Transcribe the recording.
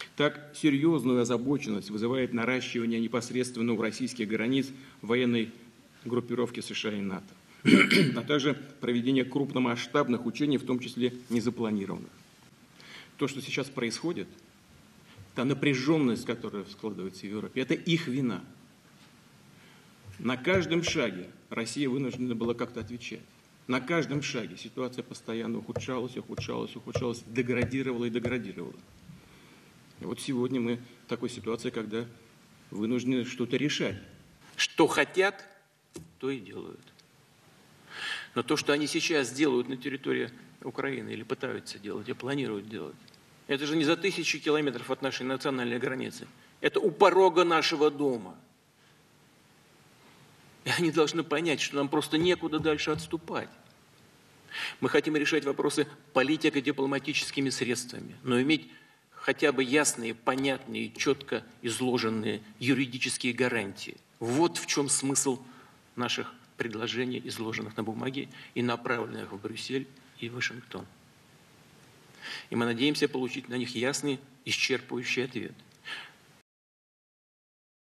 Так серьезную озабоченность вызывает наращивание непосредственно у российских границ военной группировки США и НАТО, а также проведение крупномасштабных учений, в том числе незапланированных. То, что сейчас происходит, та напряженность, которая складывается в Европе, это их вина. На каждом шаге Россия вынуждена была как-то отвечать. На каждом шаге ситуация постоянно ухудшалась, деградировала и деградировала. И вот сегодня мы в такой ситуации, когда вынуждены что-то решать. Что хотят, то и делают. Но то, что они сейчас делают на территории Украины, или пытаются делать, и планируют делать, это же не за 1000 километров от нашей национальной границы. Это у порога нашего дома. И они должны понять, что нам просто некуда дальше отступать. Мы хотим решать вопросы политико-дипломатическими средствами, но иметь хотя бы ясные, понятные, четко изложенные юридические гарантии. Вот в чем смысл наших предложений, изложенных на бумаге и направленных в Брюссель и Вашингтон. И мы надеемся получить на них ясный, исчерпывающий ответ.